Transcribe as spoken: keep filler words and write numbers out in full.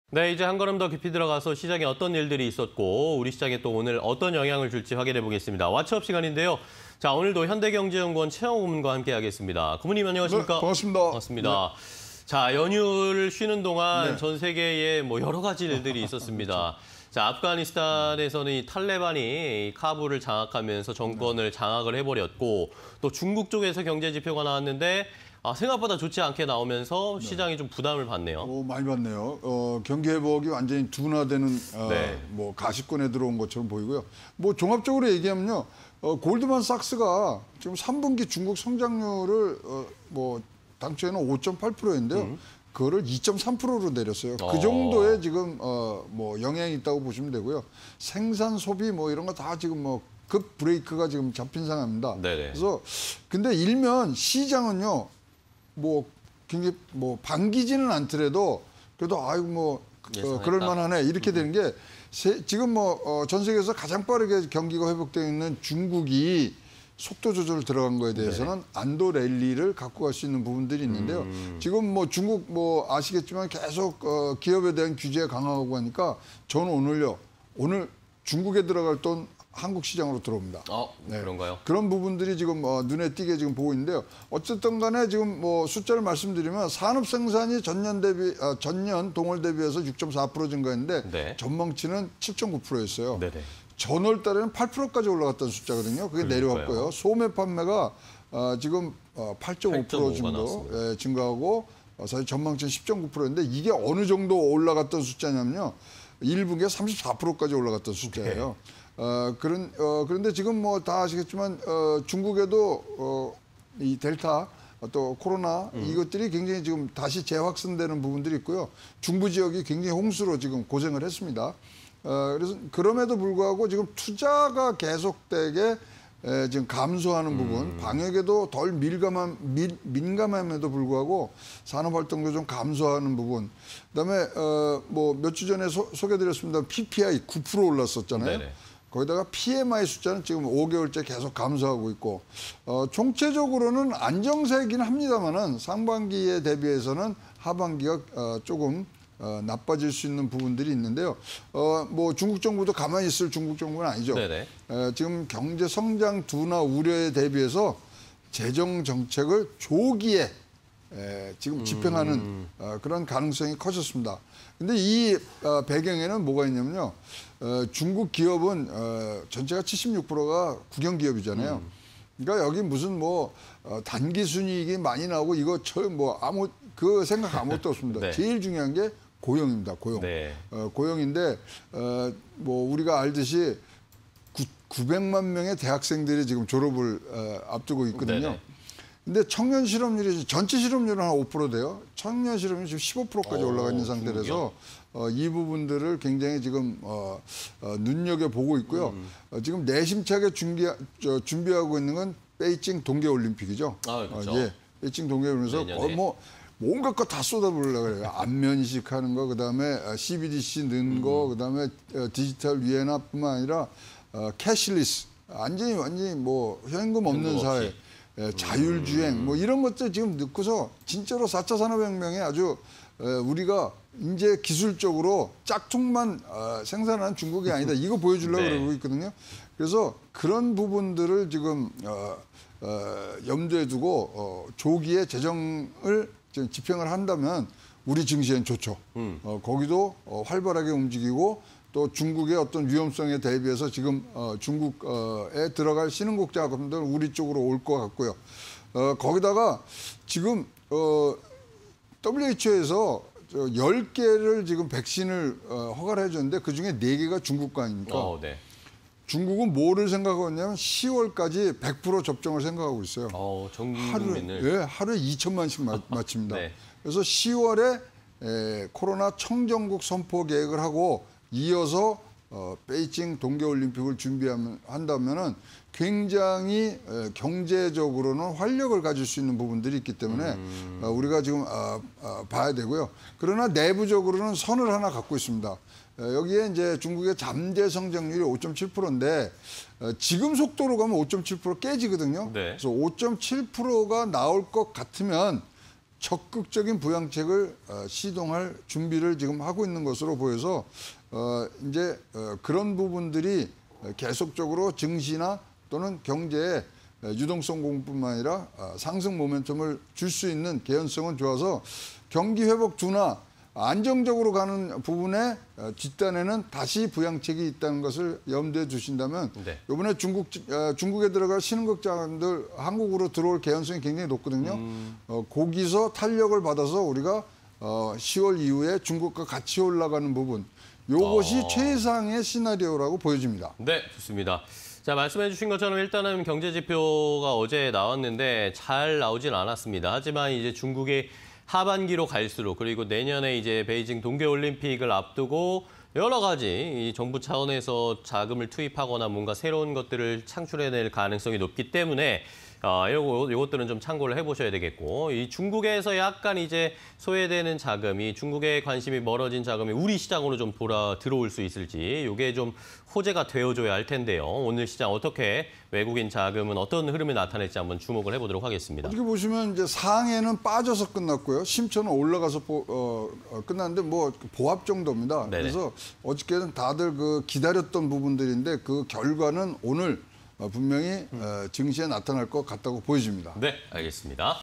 네, 이제 한 걸음 더 깊이 들어가서 시장에 어떤 일들이 있었고 우리 시장에 또 오늘 어떤 영향을 줄지 확인해 보겠습니다. 왓츠업 시간인데요. 자, 오늘도 현대경제연구원 최영호 고문과 함께하겠습니다. 고문님 안녕하십니까? 네, 반갑습니다. 반갑습니다. 네. 자, 연휴를 쉬는 동안 네. 전 세계에 뭐 여러 가지 일들이 있었습니다. 자, 아프가니스탄에서는 이 탈레반이 카불을 장악하면서 정권을 장악을 해버렸고 또 중국 쪽에서 경제 지표가 나왔는데 아, 생각보다 좋지 않게 나오면서 시장이 좀 부담을 받네요. 어, 많이 받네요. 어, 경기 회복이 완전히 둔화되는 어, 네. 뭐 가시권에 들어온 것처럼 보이고요. 뭐 종합적으로 얘기하면요, 어, 골드만삭스가 지금 삼 분기 중국 성장률을 어, 뭐 당초에는 오 점 팔 퍼센트인데요. 음. 그거를 이 점 삼 퍼센트로 내렸어요. 어. 그 정도의 지금 어, 뭐 영향이 있다고 보시면 되고요. 생산, 소비 뭐 이런 거 다 지금 뭐 급 브레이크가 지금 잡힌 상황입니다. 네네. 그래서 근데 일면 시장은요. 뭐 굉장히 뭐 반기지는 않더라도 그래도 아이고 뭐 어, 그럴 만하네 이렇게 되는 게 세, 지금 뭐 전 어, 세계에서 가장 빠르게 경기가 회복되어 있는 중국이 속도 조절 들어간 거에 대해서는 네. 안도 랠리를 갖고 갈 수 있는 부분들이 있는데요. 음. 지금 뭐 중국 뭐 아시겠지만 계속 어, 기업에 대한 규제 강화하고 하니까 저는 오늘요 오늘 중국에 들어갈 돈 한국 시장으로 들어옵니다. 어, 네. 그런가요? 그런 부분들이 지금 어, 눈에 띄게 지금 보고 있는데요. 어쨌든 간에 지금 뭐 숫자를 말씀드리면 산업 생산이 전년 대비 아, 전년 동월 대비해서 육 점 사 퍼센트 증가했는데 네. 전망치는 칠 점 구 퍼센트였어요. 네네. 전월 달에는 팔 퍼센트까지 올라갔던 숫자거든요. 그게 그러니까요. 내려왔고요. 소매 판매가 어, 지금 어, 팔 점 오 퍼센트 정도 예, 증가하고 어, 사실 전망치는 십 점 구 퍼센트인데 이게 어느 정도 올라갔던 숫자냐면요. 일 분기에 삼십사 퍼센트까지 올라갔던 숫자예요. 네. 어, 그런, 어, 그런데 지금 뭐 다 아시겠지만, 어, 중국에도, 어, 이 델타, 또 코로나, 음. 이것들이 굉장히 지금 다시 재확산되는 부분들이 있고요. 중부 지역이 굉장히 홍수로 지금 고생을 했습니다. 어, 그래서 그럼에도 불구하고 지금 투자가 계속되게 에, 지금 감소하는 음. 부분, 방역에도 덜 밀감한, 민, 민감함에도 불구하고 산업활동도 좀 감소하는 부분. 그다음에, 어, 뭐 몇 주 전에 소, 소개드렸습니다. 피피아이 구 퍼센트 올랐었잖아요. 네네. 거기다가 피엠아이 숫자는 지금 오 개월째 계속 감소하고 있고 어, 총체적으로는 안정세이긴 합니다만은 상반기에 대비해서는 하반기가 어, 조금 어, 나빠질 수 있는 부분들이 있는데요. 어, 뭐 중국 정부도 가만히 있을 중국 정부는 아니죠. 네네. 어, 지금 경제 성장 둔화 우려에 대비해서 재정 정책을 조기에 에, 지금 집행하는 음. 어, 그런 가능성이 커졌습니다. 근데 이 어, 배경에는 뭐가 있냐면요. 어, 중국 기업은 어, 전체가 칠십육 퍼센트가 국영 기업이잖아요. 음. 그러니까 여기 무슨 뭐 어, 단기 순이익이 많이 나오고 이거 뭐 아무 그 생각 아무것도 없습니다. 네. 제일 중요한 게 고용입니다. 고용. 네. 어, 고용인데 어, 뭐 우리가 알듯이 구, 구백만 명의 대학생들이 지금 졸업을 어, 앞두고 있거든요. 네네. 근데 청년 실업률이 전체 실업률은 한 오 퍼센트 돼요. 청년 실업률이 지금 십오 퍼센트까지 오, 올라가 있는 상태라서 어, 이 부분들을 굉장히 지금 어, 어, 눈여겨보고 있고요. 음. 어, 지금 내심차게 준비, 저, 준비하고 있는 건 베이징 동계올림픽이죠. 아, 그렇죠. 어, 예, 베이징 동계올림픽에서 어, 뭐 온갖 거 다 쏟아부으려고 그래요. 안면 이식하는 거, 그다음에 씨비디씨 넣는 거, 음. 그다음에 디지털 위안화뿐만 아니라 어, 캐시리스, 완전히 완전히 뭐 현금 없는 사회. 예, 자율주행 뭐 이런 것들 지금 넣고서 진짜로 사 차 산업혁명에 아주 우리가 이제 기술적으로 짝퉁만 생산하는 중국이 아니다. 이거 보여주려고 네. 그러고 있거든요. 그래서 그런 부분들을 지금 어, 어, 염두에 두고 어, 조기에 재정을 지금 집행을 한다면 우리 증시엔 좋죠. 음. 어, 거기도 어, 활발하게 움직이고 또 중국의 어떤 위험성에 대비해서 지금 어, 중국에 들어갈 신흥국 자금들은 우리 쪽으로 올 것 같고요. 어, 거기다가 지금 어, 더블유에이치오에서 열 개를 지금 백신을 어, 허가를 해줬는데 그중에 네 개가 중국 거 아닙니까? 어, 네. 중국은 뭐를 생각하고 있냐면 시월까지 백 퍼센트 접종을 생각하고 있어요. 어, 하루에, 예, 하루에 이천만씩 마, 맞춥니다. 네. 그래서 시월에 에, 코로나 청정국 선포 계획을 하고 이어서 어, 베이징 동계올림픽을 준비하면 한다면은 굉장히 에, 경제적으로는 활력을 가질 수 있는 부분들이 있기 때문에 음. 어, 우리가 지금 어, 어, 봐야 되고요. 그러나 내부적으로는 선을 하나 갖고 있습니다. 어, 여기에 이제 중국의 잠재 성장률이 오 점 칠 퍼센트인데 어, 지금 속도로 가면 오 점 칠 퍼센트 깨지거든요. 네. 그래서 오 점 칠 퍼센트가 나올 것 같으면 적극적인 부양책을 어, 시동할 준비를 지금 하고 있는 것으로 보여서 어, 이제 어, 그런 부분들이 계속적으로 증시나 또는 경제에 유동성 공급뿐만 아니라 어, 상승 모멘텀을 줄 수 있는 개연성은 좋아서 경기 회복 둔화 안정적으로 가는 부분에 어, 뒷단에는 다시 부양책이 있다는 것을 염두에 두신다면 네. 이번에 중국 어, 중국에 들어갈 신흥국자들 한국으로 들어올 개연성이 굉장히 높거든요. 음. 어, 거기서 탄력을 받아서 우리가 어, 시월 이후에 중국과 같이 올라가는 부분 이것이 어. 최상의 시나리오라고 보여집니다. 네, 좋습니다. 자, 말씀해 주신 것처럼 일단은 경제 지표가 어제 나왔는데 잘 나오진 않았습니다. 하지만 이제 중국의 하반기로 갈수록 그리고 내년에 이제 베이징 동계올림픽을 앞두고 여러 가지 이 정부 차원에서 자금을 투입하거나 뭔가 새로운 것들을 창출해낼 가능성이 높기 때문에 어, 요거, 요것들은 좀 참고를 해보셔야 되겠고 이 중국에서 약간 이제 소외되는 자금이 중국의 관심이 멀어진 자금이 우리 시장으로 좀 돌아 들어올 수 있을지 이게 좀 호재가 되어줘야 할 텐데요. 오늘 시장 어떻게 외국인 자금은 어떤 흐름이 나타낼지 한번 주목을 해보도록 하겠습니다. 어떻게 보시면 이제 상해는 빠져서 끝났고요. 심천은 올라가서 보, 어, 어, 끝났는데 뭐 보합 정도입니다. 네네. 그래서 어저께는 다들 그 기다렸던 부분들인데 그 결과는 오늘 어, 분명히 어, 증시에 나타날 것 같다고 보여집니다. 네, 알겠습니다.